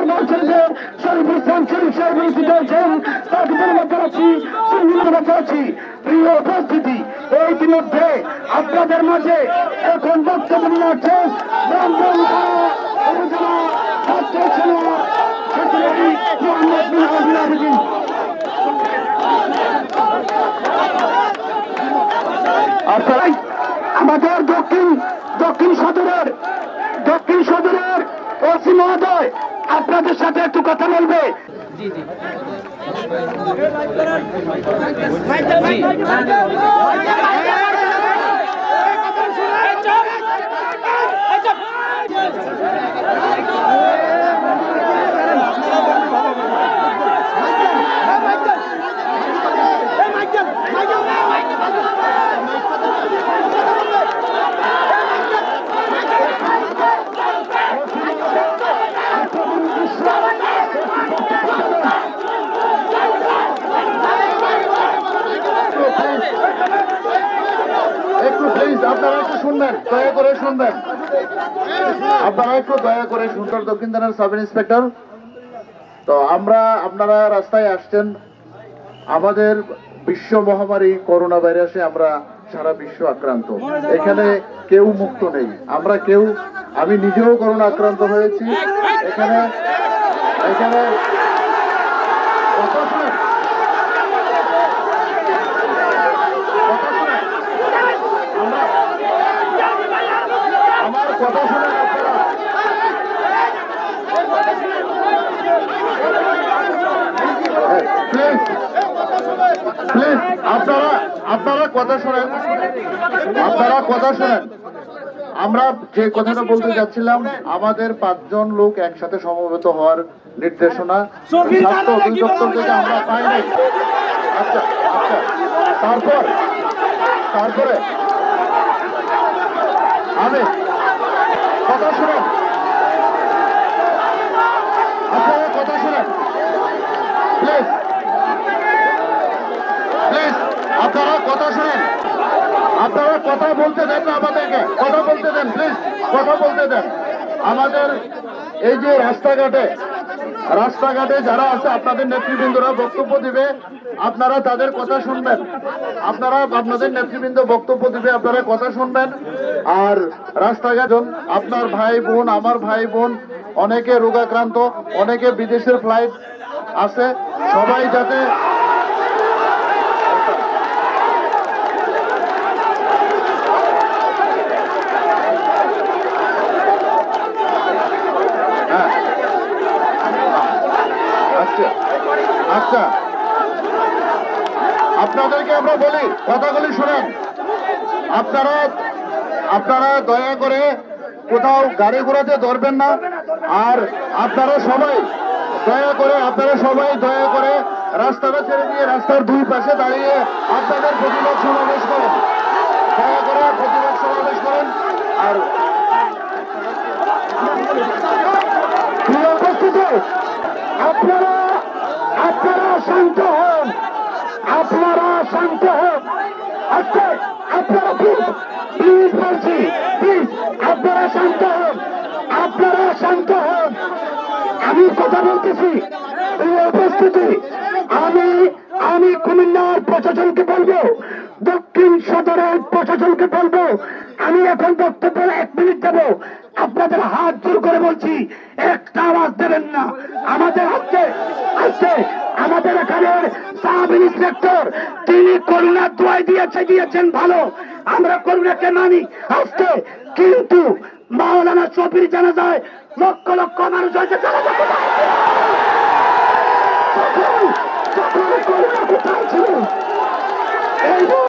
যে শরীফ ইসলাম শরীফ সাহেব রয়েছেন তাকে ধন্যবাদ জানাচ্ছি, ধন্যবাদ জানাচ্ছি। প্রিয় উপস্থিতি, এই ইতিমধ্যে আপনাদের মাঝে এখন বক্তব্য নিয়ে আসছেন আমাদের দক্ষিণ সদরের ওসি মহোদয় আপনাদের সাথে একটু কথা বলবে। আপনারা একটু শুনবেন, দয়া করে শুনবেন, আপনারা একটু দয়া করে শুনবেন। দক্ষিণ থানার সাব ইন্সপেক্টর, তো আপনারা রাস্তায় আসছেন, আমাদের বিশ্ব মহামারী করোনা ভাইরাসে আমরা সারা বিশ্ব আক্রান্ত, এখানে কেউ মুক্ত নেই, আমি নিজেও করোনা আক্রান্ত হয়েছি। এখানে কথা শুনেন আপনারা কথা শুনেন, আমরা যে কথাটা বলতে যাচ্ছিলাম, আমাদের 5 জন লোক একসাথে সমবেত হওয়ার নির্দেশনা স্বাস্থ্য অধিদপ্তর থেকে আমরা পাই নাই। আচ্ছা, তারপরে আমি কথা শুনেন, আপনারা কথা শুনেন প্লিজ, আপনারা কথা শুনেন, আপনারা কথা বলতে দেন না, আমাদেরকে কথা বলতে দেন প্লিজ, কথা বলতে দেন। আমাদের এই যে রাস্তাঘাটে যারা আছে, আপনাদের নেতৃবৃন্দরা বক্তব্য দিবে, আপনারা তাদের কথা শুনবেন, আপনাদের নেতৃবৃন্দ বক্তব্য দিবে, আপনারা কথা শুনবেন। আর রাস্তাঘাট আপনার ভাই বোন, আমার ভাই বোন, অনেকে রোগাক্রান্ত, অনেকে বিদেশের ফ্লাইট আছে, সবাই যাতে আচ্ছা, আপনাদেরকে আমরা বলি, কথাগুলি শুনেন। আপনারা দয়া করে কোথাও গাড়ি ঘোড়াতে ধরবেন না। আর আপনারা সবাই দয়া করে রাস্তাটা ছেড়ে দিয়ে রাস্তার 2 পাশে দাঁড়িয়ে আপনাদের প্রতিবাদ সমাবেশ করেন, দয়া করে প্রতিবাদ সমাবেশ করেন। আর উপস্থিতি, আপনারা শান্ত হন, আজকে আপনারা প্লিজ বলছি, প্লিজ আপনারা শান্ত হন, আমি কথা বলতেছি। উপস্থিতি, আমি কুমিল্লার প্রশাসনকে বলবো, দক্ষিণ সদরের প্রশাসনকে বলবো, আমি এখন বক্তব্য 1 মিনিট দেবো, আপনাদের হাত জোর করে বলছি, একটা আওয়াজ দেবেন না। আমাদের এখানের সাব ইন্সপেক্টর, তিনি করোনা দোয়াই দিয়েছেন ভালো, আমরা করোনাকে মানি আসতে, কিন্তু মাওলানা শফির জানাজায় লক্ষ লক্ষ মানুষ হয়েছে।